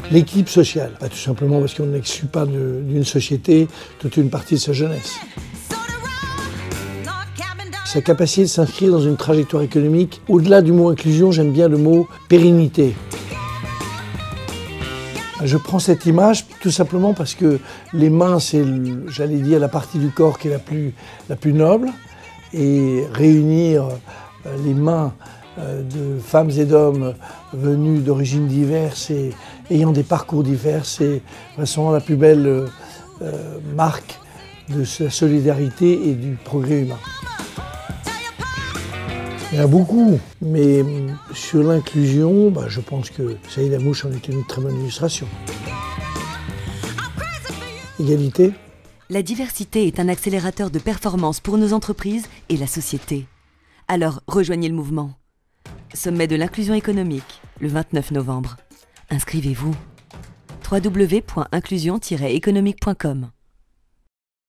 L'équilibre social, tout simplement parce qu'on n'exclut pas d'une société toute une partie de sa jeunesse. Sa capacité de s'inscrire dans une trajectoire économique, au-delà du mot inclusion, j'aime bien le mot pérennité. Je prends cette image tout simplement parce que les mains, c'est, j'allais dire, la partie du corps qui est la plus noble. Et réunir les mains de femmes et d'hommes venus d'origines diverses et ayant des parcours divers, c'est vraiment la plus belle marque de la solidarité et du progrès humain. Il y en a beaucoup, mais sur l'inclusion, je pense que Saïd Hamouche en est une très bonne illustration. Égalité. La diversité est un accélérateur de performance pour nos entreprises et la société. Alors, rejoignez le mouvement. Sommet de l'inclusion économique, le 29 novembre. Inscrivez-vous. www.inclusion-économique.com